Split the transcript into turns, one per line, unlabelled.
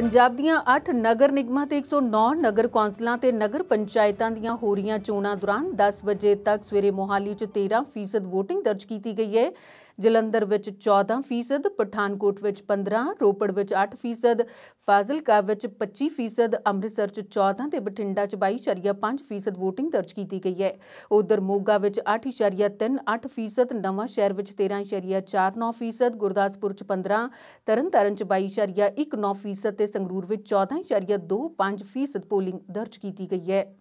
ਪੰਜਾਬ ਦੀਆਂ 8 ਨਗਰ ਨਿਗਮਾਂ ਤੇ 109 ਨਗਰ ਕੌਂਸਲਾਂ ਤੇ ਨਗਰ ਪੰਚਾਇਤਾਂ ਦੀਆਂ ਹੋ ਰਹੀਆਂ ਚੋਣਾਂ ਦੌਰਾਨ 10 ਵਜੇ ਤੱਕ ਸਵੇਰੇ ਮੋਹਾਲੀ 'ਚ 13% VOTING ਦਰਜ ਕੀਤੀ ਗਈ ਹੈ। ਜਲੰਧਰ ਵਿੱਚ 14%, ਪਠਾਨਕੋਟ ਵਿੱਚ 15%, ਰੋਪੜ ਵਿੱਚ 8%, ਫਾਜ਼ਿਲਕਾ ਵਿੱਚ 25%, ਅੰਮ੍ਰਿਤਸਰ 'ਚ 14% ਤੇ ਬਠਿੰਡਾ 'ਚ 22.5% VOTING ਦਰਜ ਕੀਤੀ ਗਈ ਹੈ। ਉਧਰ ਮੋਗਾ ਵਿੱਚ 8.38%, ਨਵਾਂ ਸ਼ਹਿਰ ਵਿੱਚ 13.49%, ਗੁਰਦਾਸਪੁਰ 'ਚ 15%, ਤਰਨਤਾਰਨ 'ਚ 22.19% ਤੇ ਸੰਗਰੂਰ ਵਿੱਚ 14.25% ਪੋਲਿੰਗ ਦਰਜ ਕੀਤੀ ਗਈ ਹੈ।